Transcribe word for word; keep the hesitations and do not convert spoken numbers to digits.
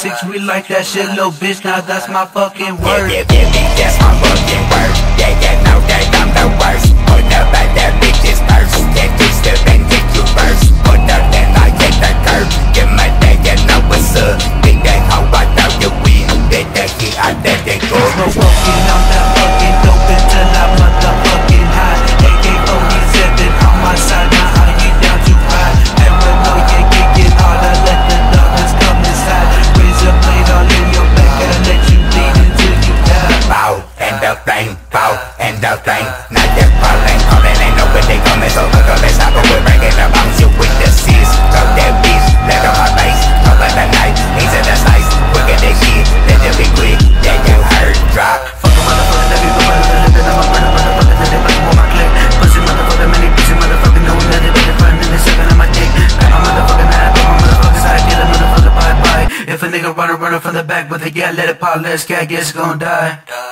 six, we like that shit, little bitch, now that's my fucking word. Yeah, yeah, yeah, that's my fucking word. Yeah, yeah, know that I'm the worst. Put up at that bitch's purse. Yeah, twist up and take you first. Put up then I get the curve. Give my day, you know what's up. Big that hoe, I thought you win. Bet that key, I let that go. No fucking, I'm that fucking dope until I motherfucking high. A K forty-seven on my side, now I get down to high. Paranoia kicking harder, let the darkness come inside. Raise a blade all in your back, gotta let you bleed until you die. Bow, and the flame, bow, and the flame. Not that falling, calling, ain't nobody coming. So look up, let's hop up, we're breaking the bounce you with the sis. Talk that bitch, let on my face. Talk like the night, he's in the slice. Quick at that shit, let them be quick. Yeah, you heard, drop. Fuck a motherfucker, let me go by the limit. I'm a burner, motherfucker, that they bite on my clip. Pussy motherfucker, many pussy motherfucker, knowing that they better find in the seven on my dick. Got my motherfucking eye, but my motherfucker's eye, kill a motherfucker, bye bye. If a nigga run a runner from the back with a yeah, let it pop, let's get, I guess it's gon' die.